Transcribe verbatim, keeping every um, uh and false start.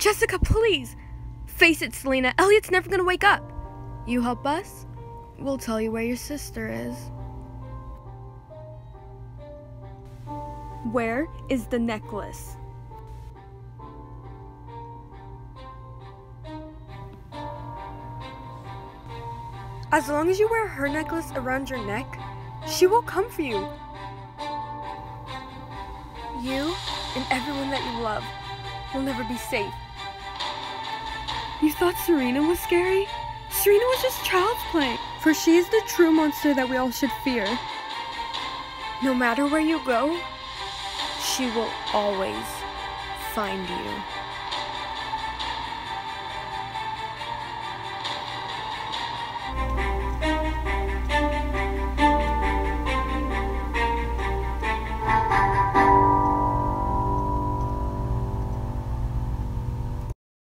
Jessica, please! Face it, Selena. Elliot's never gonna wake up. You help us, we'll tell you where your sister is. Where is the necklace? As long as you wear her necklace around your neck, she will come for you. You and everyone that you love will never be safe. You thought Sirena was scary? Sirena was just child's play, for she is the true monster that we all should fear. No matter where you go, she will always find you.